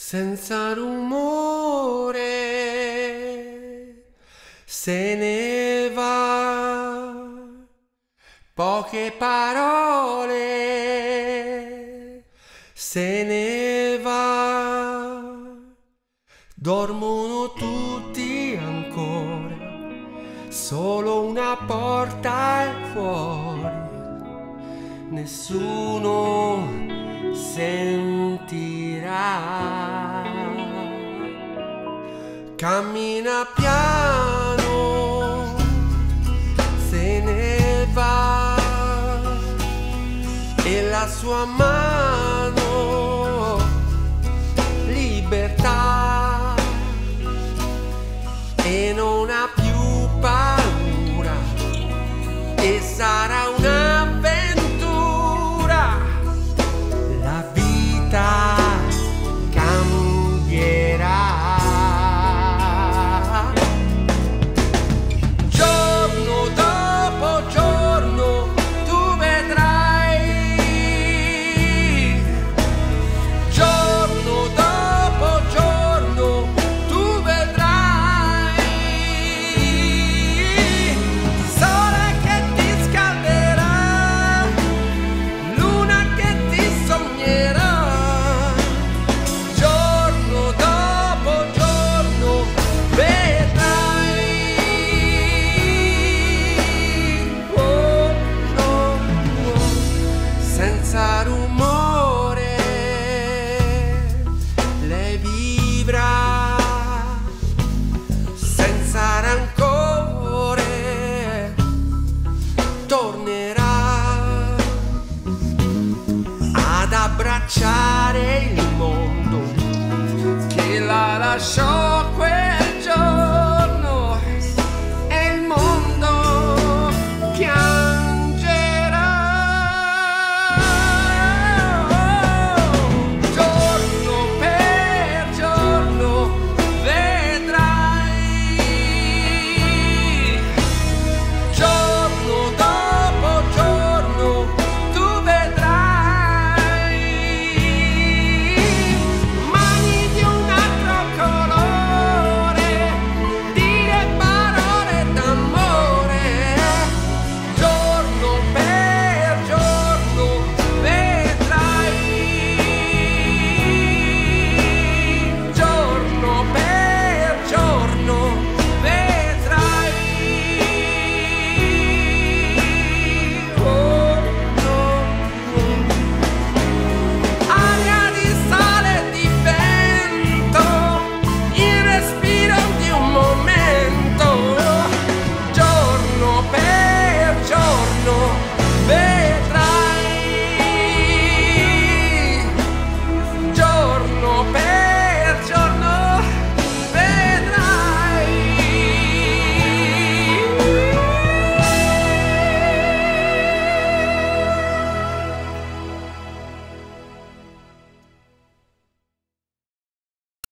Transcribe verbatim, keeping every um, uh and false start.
senza rumore se ne va, poche parole se ne va, dormono tutti ancora, solo una porta è fuori, nessuno sentirà. Cammina piano, se ne va, e la sua mano libertà, e non ha più paura, e sarà un'avventura, la vita cambierà. Giorno dopo giorno tu vedrai, giorno dopo giorno tu vedrai, sole che ti scalderà, luna che ti sognerà, giorno dopo giorno vedrai. Oh, oh, oh. Senza rumore lei vivrà, senza rancore tornerà ad abbracciare il mondo che la lasciò